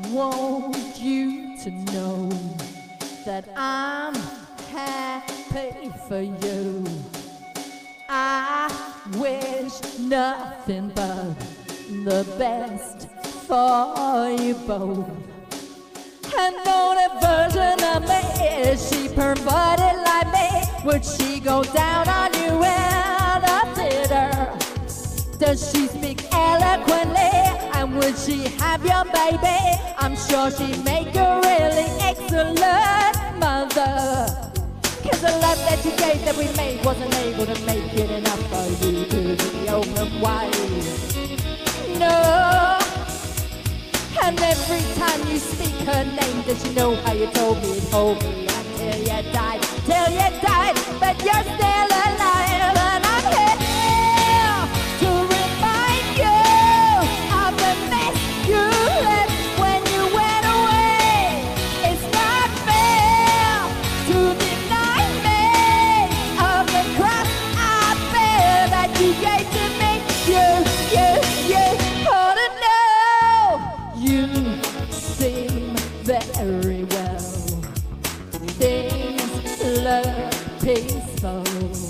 want you to know that I'm happy for you. I wish nothing but the best for you both. An only version of me, is she perverted like me? Would she go down on you in the theater? Does she speak eloquently? And would she have your baby? I'm sure she'd make a really excellent mother. Cause the love that you gave that we made wasn't able to make it enough for you to be open wide. No. And every time you speak her name, does she know how you told me until you died, but you're still alive, and I'm here to remind you of the mess you left when you went away. It's not fair to deny me of the cross I bear that you gave to me. You ought to know. You seem very well. Things look peaceful.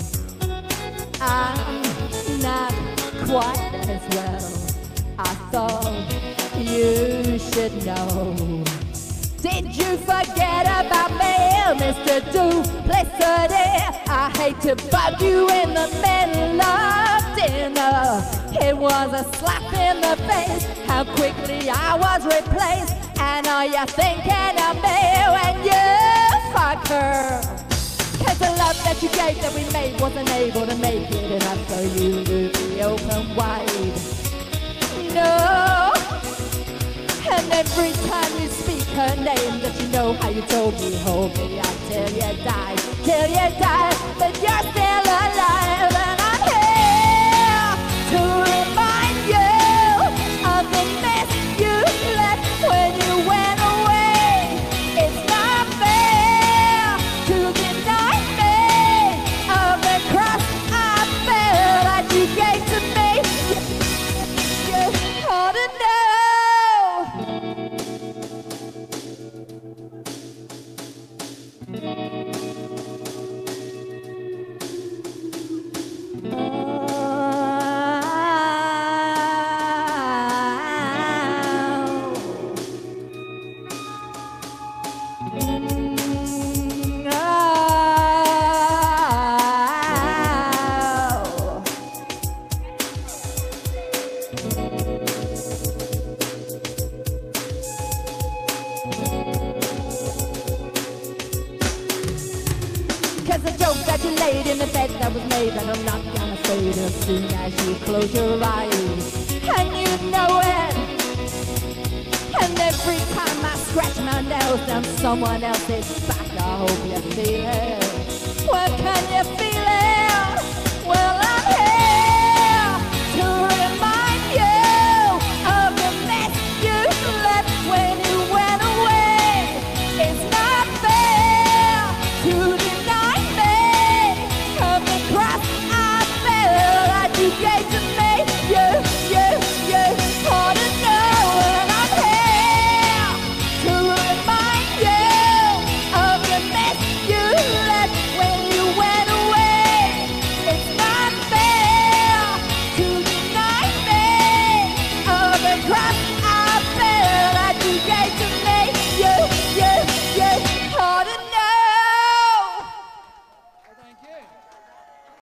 I'm not quite as well. I thought you should know. Did you forget about me, Mr. Duplicity? I hate to bug you in the middle of dinner. It was a slap in the face, how quickly I was replaced. And are you thinking of me when you fuck her? Cause the love that you gave that we made wasn't able to make it enough for you to be open wide. No. And every time you speak her name, does she know how you told me, hold me until you die, but you're still alive, and I'm here to remind you of the mess you left when you went away. It's not fair to deny me of the cross I bear that you gave to me. You ought to know. Cause the joke that you laid in the bed that was made, and I'm not gonna fade as soon as you close your eyes. And you know it. And every time I scratch my nails down someone else's back, I hope you feel it. Well, can you feel it?